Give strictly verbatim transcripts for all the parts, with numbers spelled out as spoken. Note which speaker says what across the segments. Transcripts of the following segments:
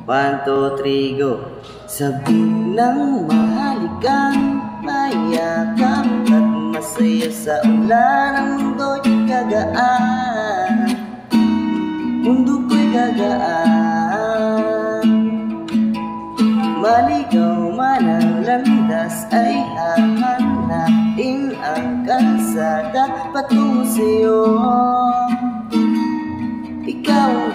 Speaker 1: One, two, three, go. Sabi ng mahalikan, mayakap at masaya sa ulan. Ang mundo'y gagaan, mundo ko'y gagaan. Maligaw man ang landas ay hahanapin ang kalsada patungo sa'yo. Ikaw ang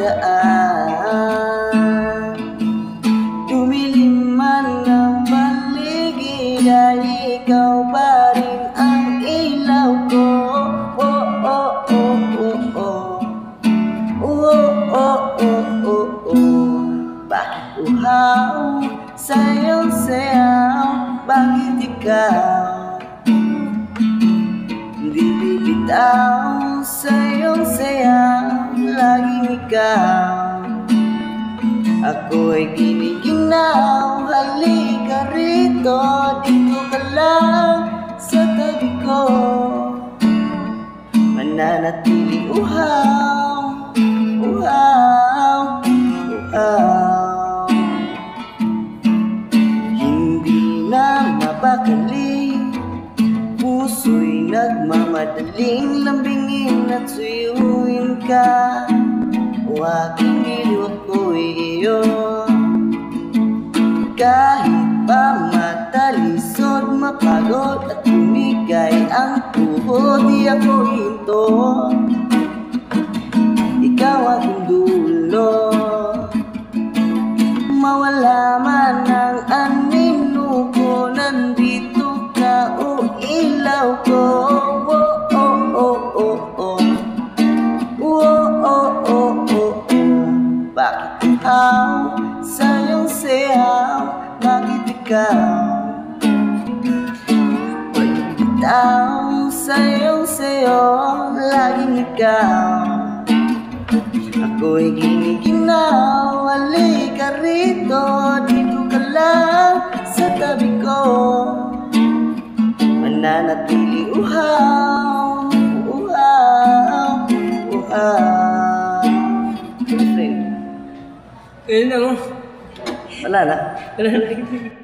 Speaker 1: daan, tumilim man ang paligid ay ikaw pa rin ang ilaw ko. Oh, oh, oh, oh, oh. Oh, oh, oh, oh, oh. Bakit uhaw, sayaw-sayaw, bakit ikaw di bibitaw? Sayaw-sayaw, laging ikaw. Ako'y giniginaw, halika rito, dito ka lang sa tabi ko. Mananatili uhaw, uhaw, uhaw. Hindi na mapakali, puso'y nagmamadaling lambingin at suyuin ka. O aking iliw ako'y iyo, kahit pa matalisod, mapagod at tumigay ang tuhod, di ako hinto. Ikaw aking dulo, mawala man ang anino ko, nandito ka o ilaw ko. Oh, oh, oh, oh, oh. Oh, oh, oh, oh, oh. Bakit ikaw, sayang-sayaw, bakit ikaw walang bitaw? Sayang-sayaw, laging ikaw. Ako'y giniginaw, halika rito, dito ka lang sa tabi ko. Mananatili uhaw, uhaw, uhaw.
Speaker 2: Ayun na, oh.
Speaker 1: Wala na.
Speaker 2: Wala na.